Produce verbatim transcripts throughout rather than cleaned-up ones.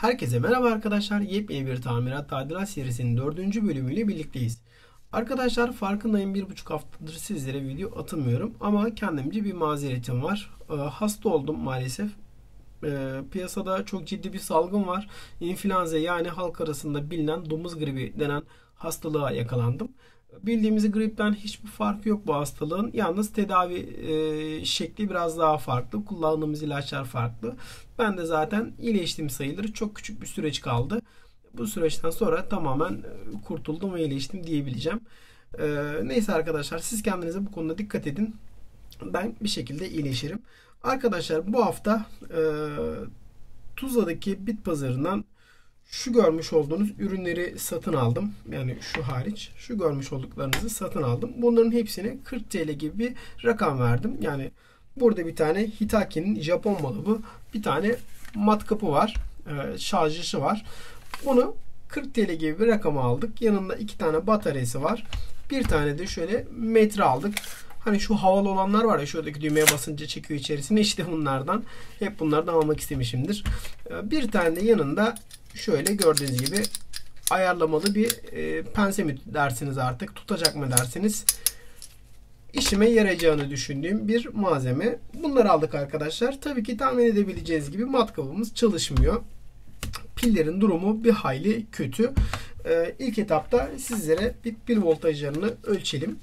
Herkese merhaba arkadaşlar. Yepyeni bir tamirat tadilat serisinin dördüncü bölümüyle birlikteyiz. Arkadaşlar farkındayım, bir buçuk haftadır sizlere video atamıyorum ama kendimce bir mazeretim var. Ee, hasta oldum maalesef. Ee, piyasada çok ciddi bir salgın var. İnfluenza, yani halk arasında bilinen domuz gribi denen hastalığa yakalandım. Bildiğimiz gripten hiçbir farkı yok bu hastalığın. Yalnız tedavi e, şekli biraz daha farklı. Kullandığımız ilaçlar farklı. Ben de zaten iyileştim sayılır. Çok küçük bir süreç kaldı. Bu süreçten sonra tamamen kurtuldum ve iyileştim diyebileceğim. E, neyse arkadaşlar, siz kendinize bu konuda dikkat edin. Ben bir şekilde iyileşirim. Arkadaşlar bu hafta e, Tuzla'daki bit pazarından şu görmüş olduğunuz ürünleri satın aldım. Yani şu hariç. Şu görmüş olduklarınızı satın aldım. Bunların hepsine kırk TL gibi bir rakam verdim. Yani burada bir tane Hitachi'nin Japon malı bu. Bir tane matkapı var. E, şarjışı var. Bunu kırk TL gibi bir rakama aldık. Yanında iki tane bataryası var. Bir tane de şöyle metre aldık. Hani şu havalı olanlar var ya, şuradaki düğmeye basınca çekiyor içerisine, işte bunlardan. Hep bunlardan almak istemişimdir. Bir tane de yanında şöyle gördüğünüz gibi ayarlamalı bir e, pense mi dersiniz, artık tutacak mı dersiniz, işime yarayacağını düşündüğüm bir malzeme. Bunları aldık arkadaşlar. Tabii ki tahmin edebileceğiniz gibi matkabımız çalışmıyor. Pillerin durumu bir hayli kötü. Ee, ilk etapta sizlere bir pil voltajlarını ölçelim.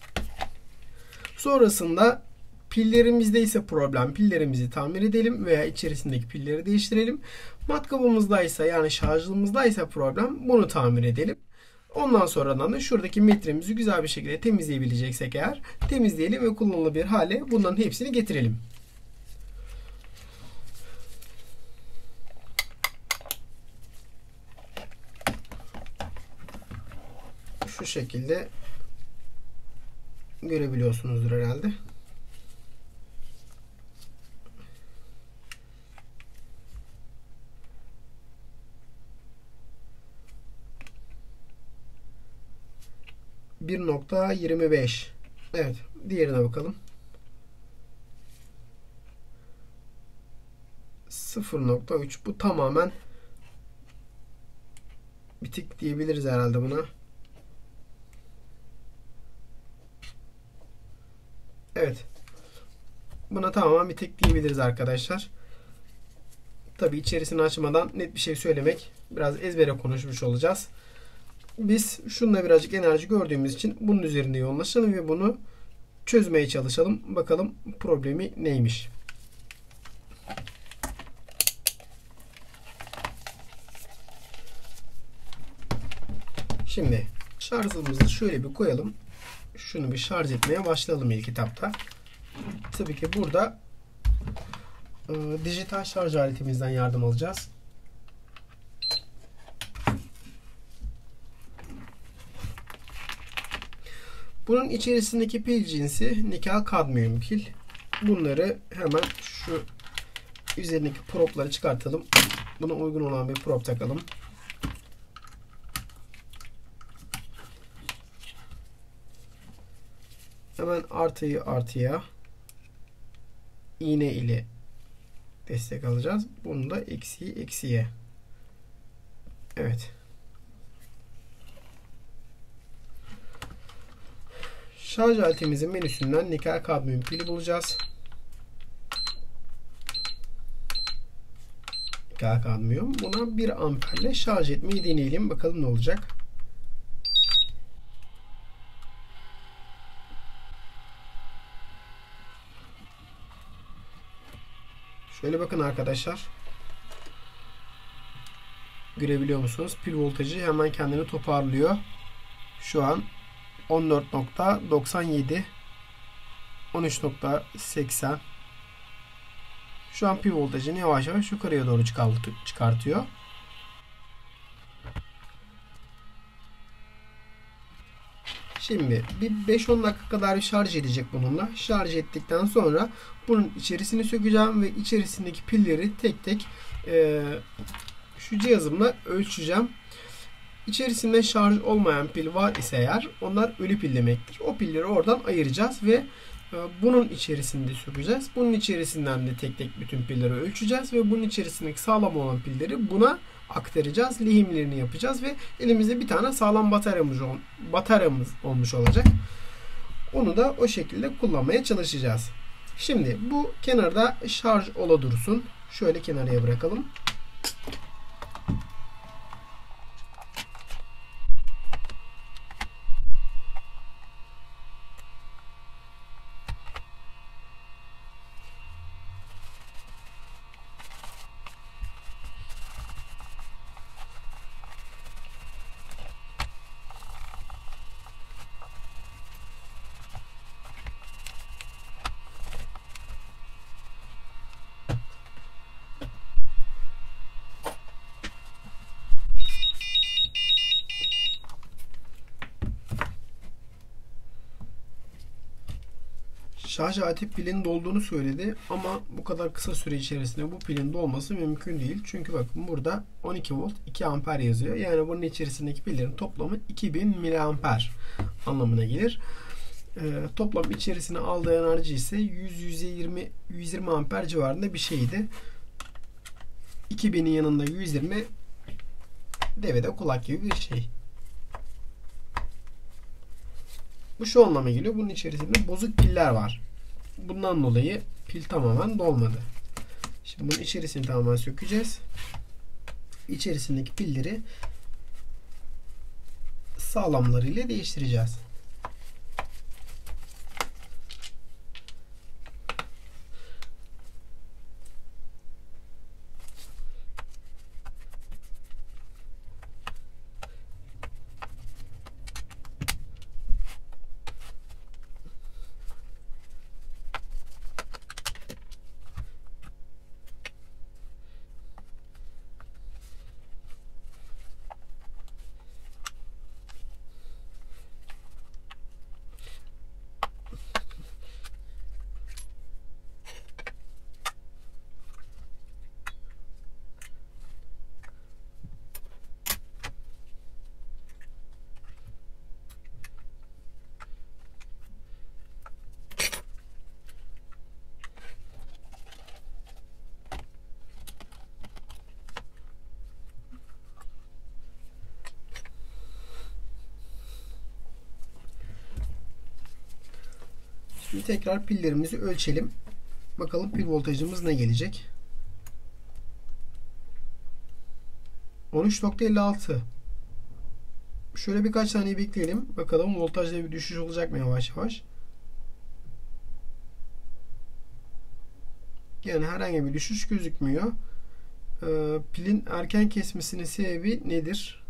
Sonrasında pillerimizde ise problem, pillerimizi tamir edelim veya içerisindeki pilleri değiştirelim. Matkabımızdaysa, yani şarjlımızdaysa problem, bunu tamir edelim. Ondan sonradan da şuradaki metremizi güzel bir şekilde temizleyebileceksek eğer temizleyelim ve kullanılabilir hale bunların hepsini getirelim. Şu şekilde görebiliyorsunuzdur herhalde. bir nokta yirmi beş. Evet, diğerine bakalım. sıfır nokta üç. Bu tamamen bitik diyebiliriz herhalde buna. Evet. Buna tamamen bitik diyebiliriz arkadaşlar. Tabi içerisini açmadan net bir şey söylemek, biraz ezbere konuşmuş olacağız. Biz şununla birazcık enerji gördüğümüz için bunun üzerinde yoğunlaşalım ve bunu çözmeye çalışalım. Bakalım problemi neymiş. Şimdi şarjımızı şöyle bir koyalım. Şunu bir şarj etmeye başlayalım ilk etapta. Tabii ki burada e, dijital şarj aletimizden yardım alacağız. Bunun içerisindeki pil cinsi nikel kadmiyum pil. Bunları hemen şu üzerindeki propları çıkartalım. Buna uygun olan bir prop takalım. Hemen artıyı artıya, iğne ile destek alacağız. Bunu da eksiği eksiye. Evet. Şarj aletimizin menüsünden nikel kadmiyum pili bulacağız. Nikel kadmiyum. Buna bir amperle şarj etmeyi deneyelim. Bakalım ne olacak. Şöyle bakın arkadaşlar. Görebiliyor musunuz? Pil voltajı hemen kendini toparlıyor. Şu an on dört nokta doksan yedi, on üç nokta seksen. Şu an pil voltajını yavaş yavaş yukarıya doğru çıkartıyor. Şimdi bir beş on dakika kadar şarj edecek bununla. Şarj ettikten sonra bunun içerisini sökeceğim ve içerisindeki pilleri tek tek e, şu cihazımla ölçeceğim. İçerisinde şarj olmayan pil var ise eğer onlar ölü pil demektir. O pilleri oradan ayıracağız ve bunun içerisinde sökeceğiz. Bunun içerisinden de tek tek bütün pilleri ölçeceğiz ve bunun içerisindeki sağlam olan pilleri buna aktaracağız. Lehimlerini yapacağız ve elimizde bir tane sağlam bataryamız, bataryamız olmuş olacak. Onu da o şekilde kullanmaya çalışacağız. Şimdi bu kenarda şarj ola dursun. Şöyle kenarıya bırakalım. Şarj aleti pilin dolduğunu söyledi ama bu kadar kısa süre içerisinde bu pilin dolması mümkün değil. Çünkü bakın burada on iki volt iki amper yazıyor. Yani bunun içerisindeki pillerin toplamı iki bin miliamper anlamına gelir. Ee, toplam içerisine aldığı enerji ise yüz yüz yirmi yüz yirmi amper civarında bir şeydi. iki binin yanında yüz yirmi devede kulak gibi bir şey. Bu şu anlama geliyor. Bunun içerisinde bozuk piller var. Bundan dolayı pil tamamen dolmadı. Şimdi bunun içerisini tamamen sökeceğiz. İçerisindeki pilleri sağlamlarıyla değiştireceğiz. Şimdi tekrar pillerimizi ölçelim. Bakalım pil voltajımız ne gelecek? on üç nokta elli altı. Şöyle birkaç saniye bekleyelim. Bakalım voltajda bir düşüş olacak mı yavaş yavaş? Yani herhangi bir düşüş gözükmüyor. Ee, pilin erken kesmesinin sebebi nedir?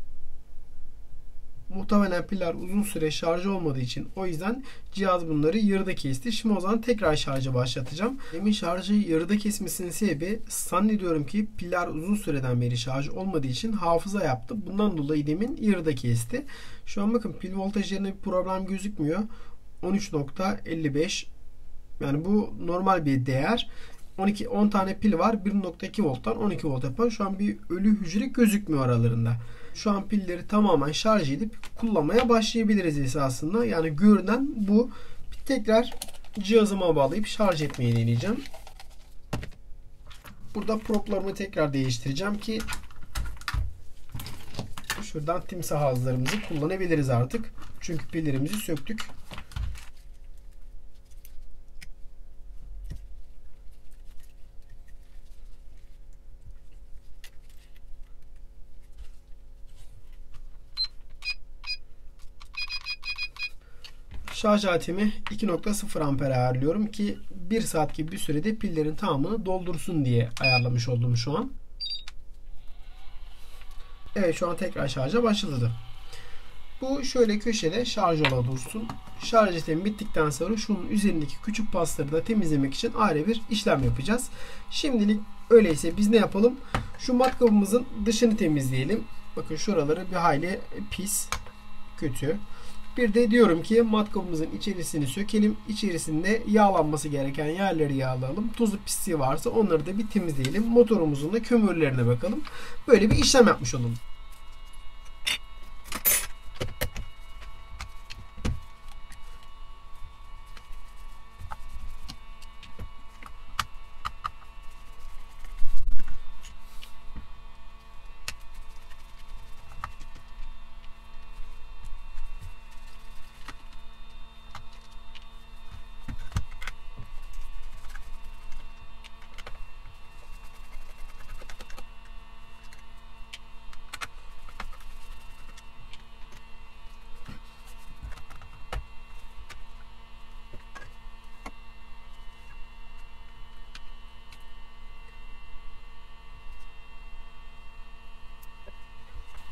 Muhtemelen piller uzun süre şarj olmadığı için o yüzden cihaz bunları yarıda kesti. Şimdi o zaman tekrar şarjı başlatacağım. Demin şarjı yarıda kesmesinin sebebi zannediyorum ki piller uzun süreden beri şarj olmadığı için hafıza yaptı. Bundan dolayı demin yarıda kesti. Şu an bakın pil voltajlarında bir problem gözükmüyor. on üç nokta elli beş, yani bu normal bir değer. on iki on tane pil var. bir nokta iki volttan on iki volt yapan şu an bir ölü hücre gözükmüyor aralarında. Şu an pilleri tamamen şarj edip kullanmaya başlayabiliriz esasında. Yani görünen bu. Tekrar cihazıma bağlayıp şarj etmeyi deneyeceğim. Burada proplarımı tekrar değiştireceğim ki şuradan timsah ağızlarımızı kullanabiliriz artık. Çünkü pillerimizi söktük. Şarj aletimi iki nokta sıfır amper ayarlıyorum ki bir saat gibi bir sürede pillerin tamamını doldursun diye ayarlamış oldum şu an. Evet, şu an tekrar şarja başladı. Bu şöyle köşede şarj ola dursun. Şarj işlemi bittikten sonra şunun üzerindeki küçük pasları da temizlemek için ayrı bir işlem yapacağız. Şimdilik öyleyse biz ne yapalım? Şu matkabımızın dışını temizleyelim. Bakın şuraları bir hayli pis, kötü. Bir de diyorum ki matkabımızın içerisini sökelim. İçerisinde yağlanması gereken yerleri yağlayalım. Tuzlu pisliği varsa onları da bir temizleyelim. Motorumuzun da kömürlerine bakalım. Böyle bir işlem yapmış olalım.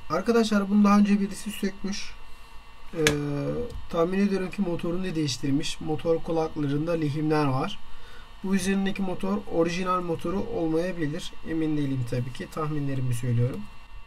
Arkadaşlar bunu daha önce birisi sökmüş. Ee, tahmin ediyorum ki motorunu değiştirmiş. Motor kulaklarında lehimler var. Bu üzerindeki motor orijinal motoru olmayabilir. Emin değilim tabii ki. Tahminlerimi söylüyorum.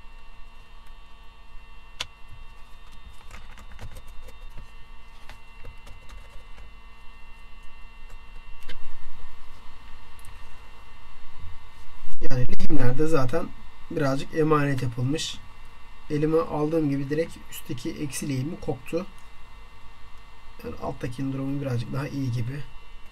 Yani lehimlerde zaten birazcık emanet yapılmış. Elime aldığım gibi direkt üstteki eksi lehimi koptu. Yani alttakinin durumu birazcık daha iyi gibi.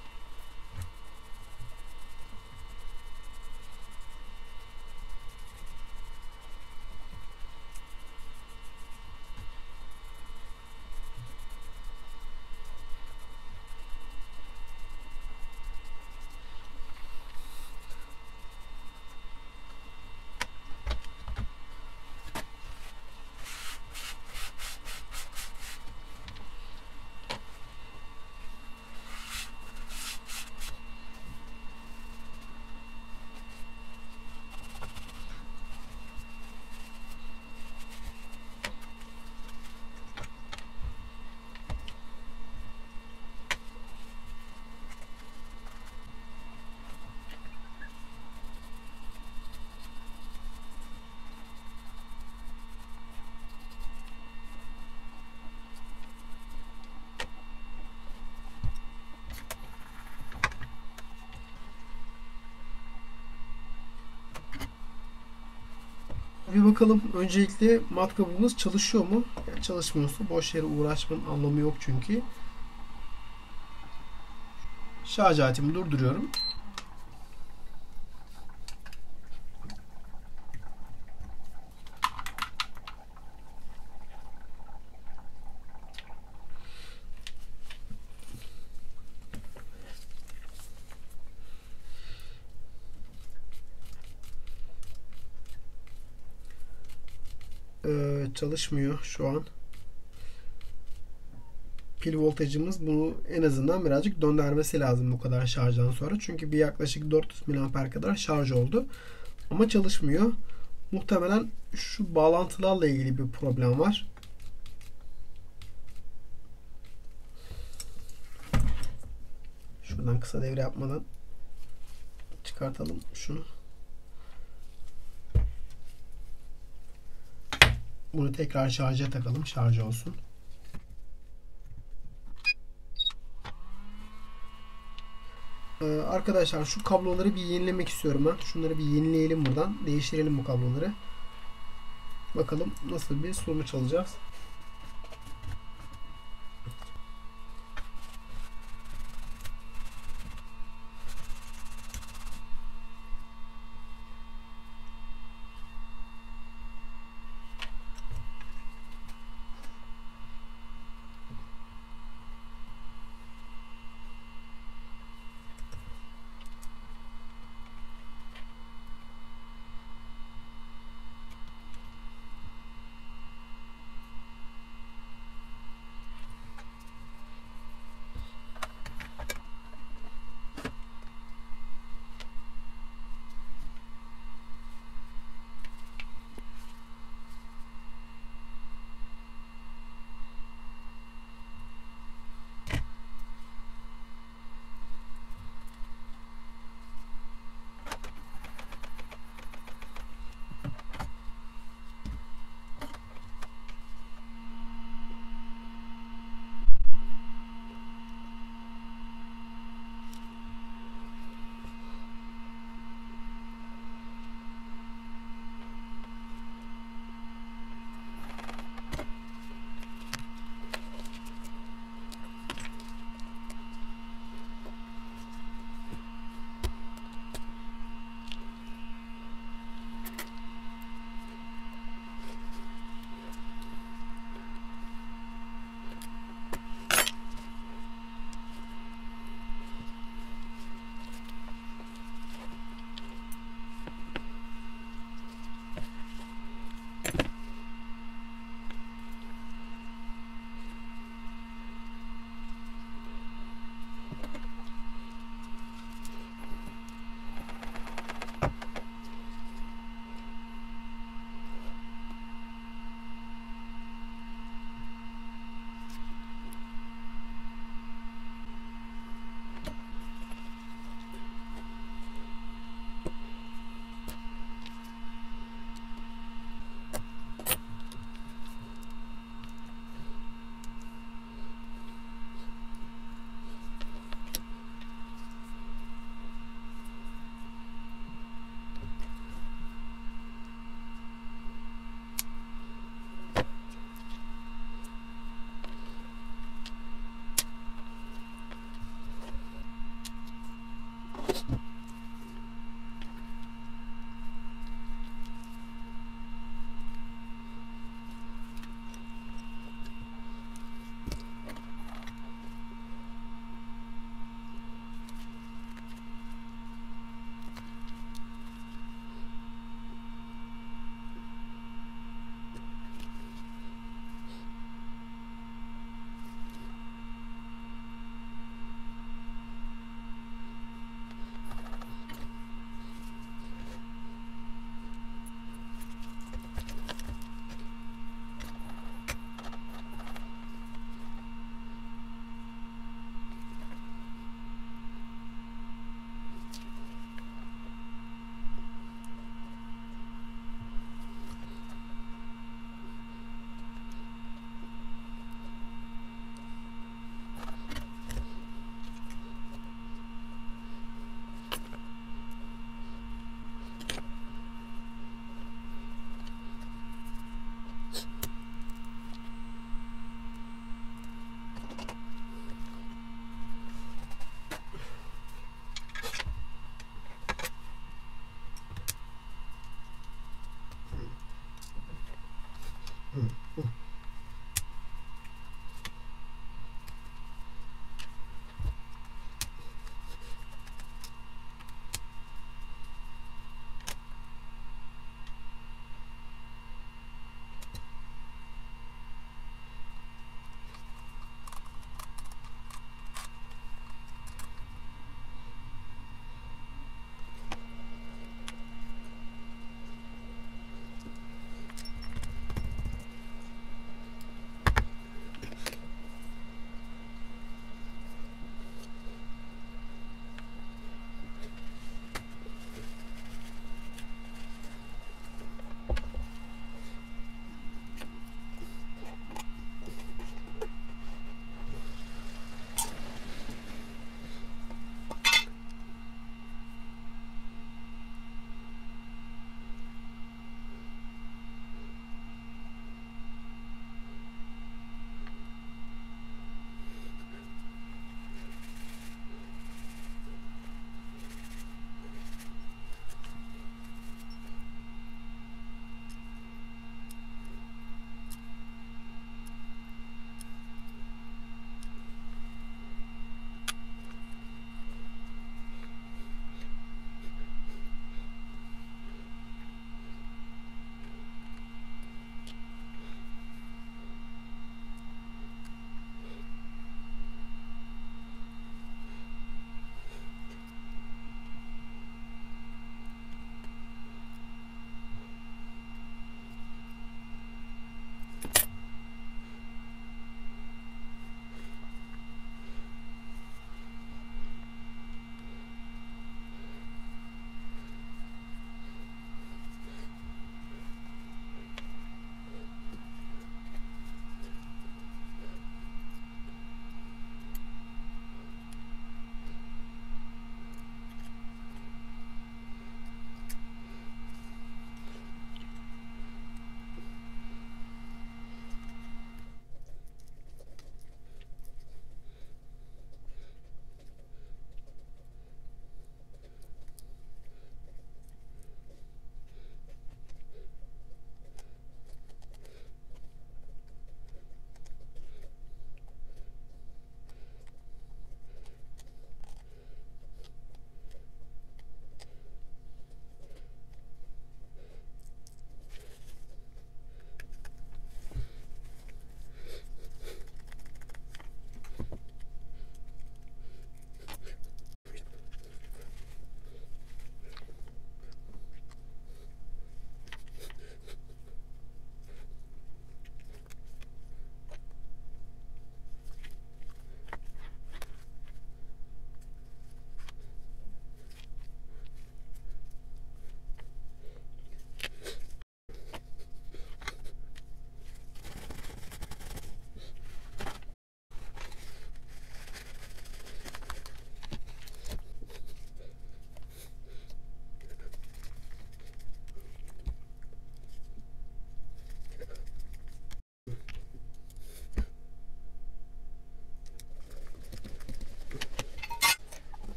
Bir bakalım. Öncelikle matkabımız çalışıyor mu? Yani çalışmıyorsa boş yere uğraşmanın anlamı yok çünkü. Şarj aletimi durduruyorum. Ee, çalışmıyor şu an. Pil voltajımız bunu en azından birazcık döndürmesi lazım bu kadar şarjdan sonra. Çünkü bir yaklaşık dört yüz miliamper kadar şarj oldu. Ama çalışmıyor. Muhtemelen şu bağlantılarla ilgili bir problem var. Şuradan kısa devre yapmadan çıkartalım şunu. Bunu tekrar şarja takalım. Şarj olsun. Ee, arkadaşlar şu kabloları bir yenilemek istiyorum ben. Şunları bir yenileyelim buradan. Değiştirelim bu kabloları. Bakalım nasıl bir sonuç alacağız.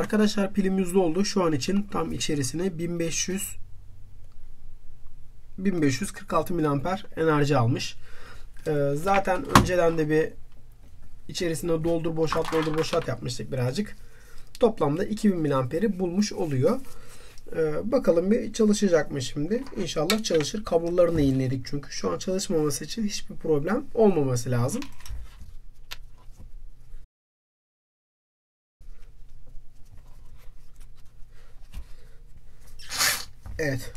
Arkadaşlar pilimiz doldu. Şu an için tam içerisine bin beş yüz bin beş yüz kırk altı miliamper enerji almış. Ee, zaten önceden de bir içerisine doldur boşalt doldur boşalt yapmıştık birazcık. Toplamda iki bin miliamperi bulmuş oluyor. Ee, bakalım bir çalışacak mı şimdi? İnşallah çalışır. Kablolarını yeniledik çünkü. Şu an çalışmaması için hiçbir problem olmaması lazım. Evet.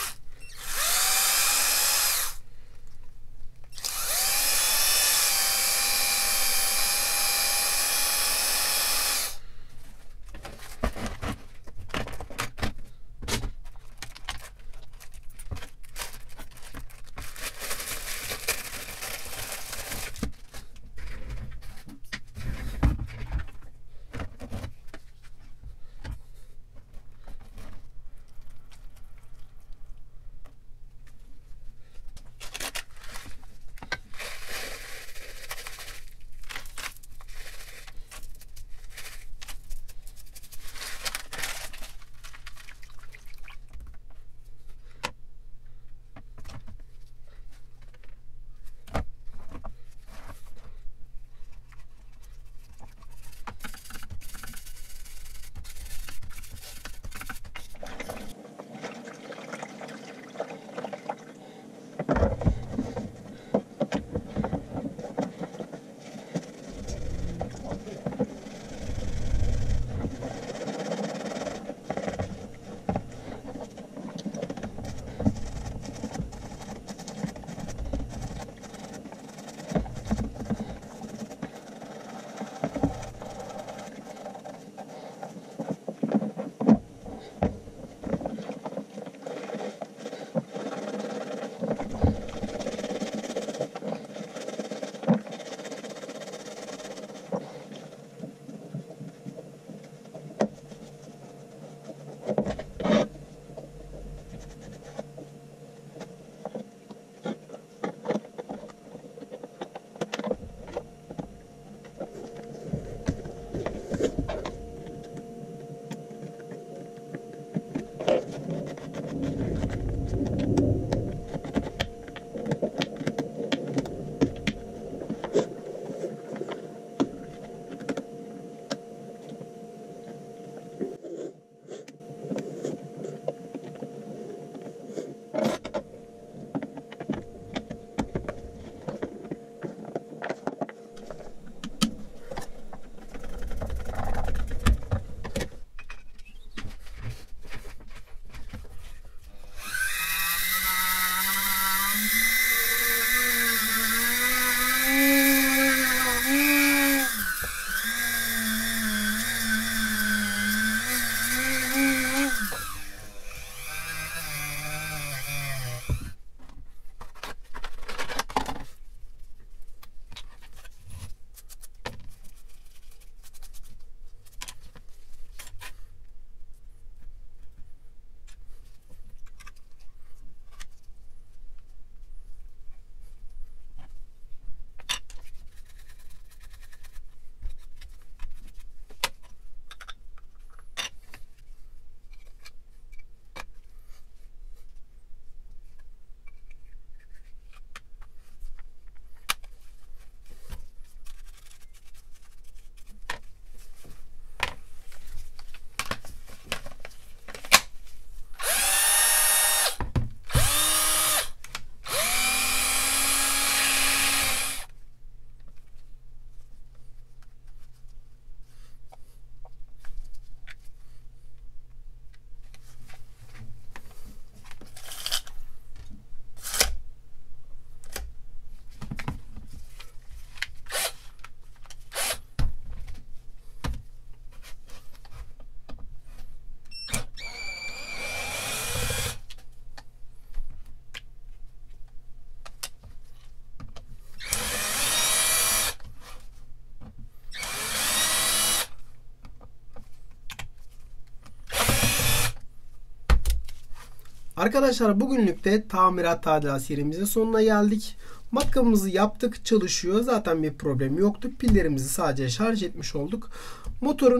Arkadaşlar bugünlük de tamirat tadilat serimizin sonuna geldik. Matkabımızı yaptık, çalışıyor. Zaten bir problem yoktu. Pillerimizi sadece şarj etmiş olduk. Motorun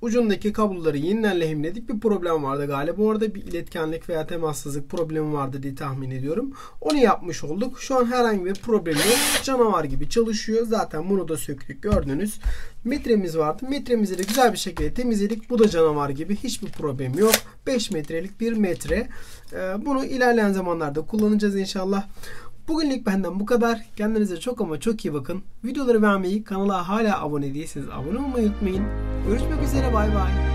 Ucundaki kabloları yeniden lehimledik. Bir problem vardı galiba. Orada bir iletkenlik veya temassızlık problemi vardı diye tahmin ediyorum. Onu yapmış olduk. Şu an herhangi bir problem yok. Canavar gibi çalışıyor. Zaten bunu da söktük, gördünüz. Metremiz vardı. Metremizi de güzel bir şekilde temizledik. Bu da canavar gibi. Hiçbir problem yok. beş metrelik bir metre. Bunu ilerleyen zamanlarda kullanacağız inşallah. Bugünlük benden bu kadar. Kendinize çok ama çok iyi bakın. Videoları beğenmeyi, kanala hala abone değilseniz abone olmayı unutmayın. Görüşmek üzere, bay bay.